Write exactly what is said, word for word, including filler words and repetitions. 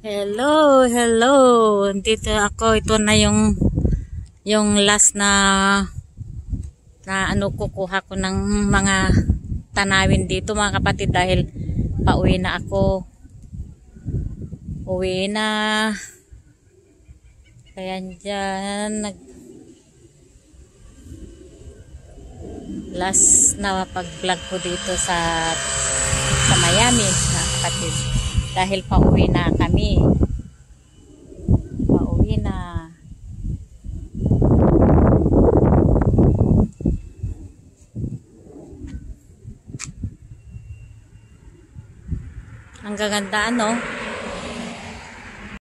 Hello, hello. Dito ako. Ito na yung yung last na na ano kukuha ko ng mga tanawin dito mga kapatid dahil pauwi na ako. Uwi na. Kaya dyan nag last na pag-vlog ko dito sa sa Miami mga kapatid. Dahil pauwi na kami. Pauwi na. Ang gaganda ano.